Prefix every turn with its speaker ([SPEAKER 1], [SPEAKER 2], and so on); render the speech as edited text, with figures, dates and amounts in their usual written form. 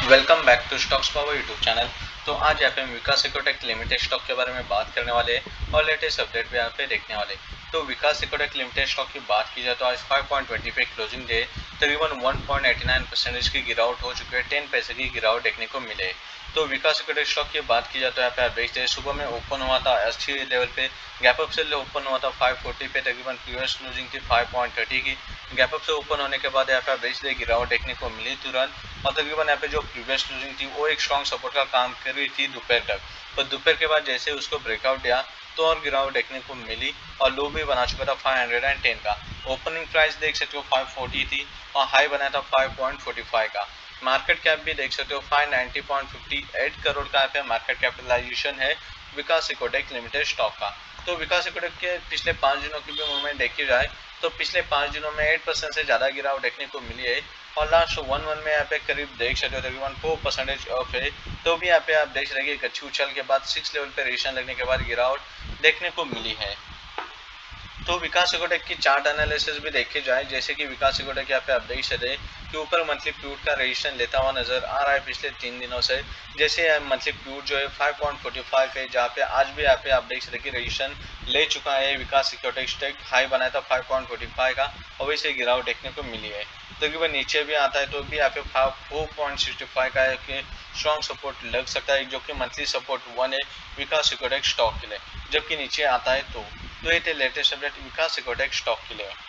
[SPEAKER 1] Welcome back to stocks power YouTube channel. तो आज यहाँ पे हम विकास एग्रोटेक लिमिटेड स्टॉक के बारे में बात करने वाले हैं और लेटेस्ट अपडेट भी यहाँ पे देखने वाले। तो विकास एग्रोटेक लिमिटेड स्टॉक की बात की जाए तो आज 5.20 पे क्लोजिंग डे तकरीबन 1.89% की गिरावट हो चुकी है। 10 पैसे की गिरावट देखने को मिले। तो विकास एग्रोटेक स्टॉक की बात की जाए तो यहाँ पे आप देखते हैं सुबह में ओपन हुआ था अच्छी लेवल पे, गैप अप से ओपन हुआ था 540 पे, तकरीबन प्रीवियस क्लोजिंग थी 5.30 की। गैप अप से ओपन होने के बाद यहाँ पे आप देखते गिरावट देखने को मिली तुरंत, और तकरीबन यहाँ पे जो प्रीवियस क्लोजिंग थी वो एक स्ट्रॉन्ग सपोर्ट का काम कर रही थी दोपहर तक। पर दोपहर के बाद जैसे उसको ब्रेकआउट दिया तो और गिरावट देखने को मिली और लो भी बना चुका था 510 का। ओपनिंग प्राइस देख सकते हो 540 थी और हाई बनाया था 5.45 का। मार्केट कैप भी देख सकते हो 590.58 करोड़ का यहाँ पे मार्केट कैपिटलाइजेशन है विकास एग्रोटेक लिमिटेड स्टॉक का। तो विकास एग्रोटेक के पिछले 5 दिनों की भी मूवमेंट देखी जाए तो पिछले 5 दिनों में 8% से ज़्यादा गिरावट देखने को मिली है, और लास्ट 1 मंथ में यहाँ पे करीब देख सकते हो तकरीबन 4% ऑफ है। तो भी यहाँ पे आप देख रहे हैं कि अच्छी उछाल के बाद 6 लेवल पे रेजिस्टेंस लगने के बाद गिरावट देखने को मिली है। तो विकास एग्रोटेक की चार्ट एनालिसिस भी देखे जाए, जैसे कि विकास एग्रोटेक यहाँ पे आप देख सकते हैं कि ऊपर मंथली प्यूट का रेजिस्टेंस लेता हुआ नजर आ रहा है पिछले 3 दिनों से। जैसे मंथली प्यूट जो है 5.45 है, जहाँ पे आज भी यहाँ पे आप देख सकते हैं कि रेजिस्टेंस ले चुका है विकास एग्रोटेक स्टेक, हाई बनाया था 5.45 का और वैसे गिरावट देखने को मिली है। तकरीबन नीचे भी आता है तो भी यहाँ पे 4.65 का स्ट्रॉन्ग सपोर्ट लग सकता है, जो कि मंथली सपोर्ट 1 है विकास एग्रोटेक स्टॉक के लिए। जबकि नीचे आता है तो ये थे latest update Vikas Agrotech stock के लिए।